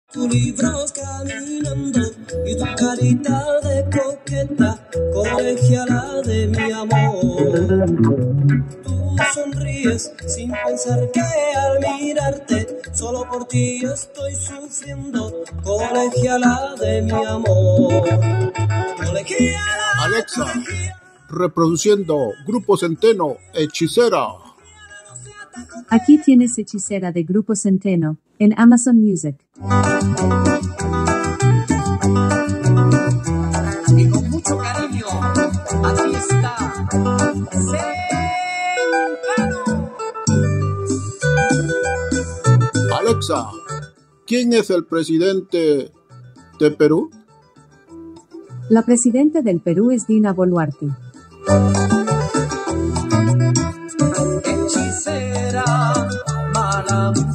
Tu libro caminando y tu carita de coqueta, colegiala de mi amor. Tú sonríes sin pensar que al mirarte, solo por ti estoy sufriendo, colegiala de mi amor. Colegiala. Alexa, reproduciendo Grupo Centeno, Hechicera. Aquí tienes Hechicera de Grupo Centeno, en Amazon Music. Y con mucho cariño, aquí está Centeno. Alexa, ¿quién es el presidente de Perú? La presidenta del Perú es Dina Boluarte. Hechicera, mala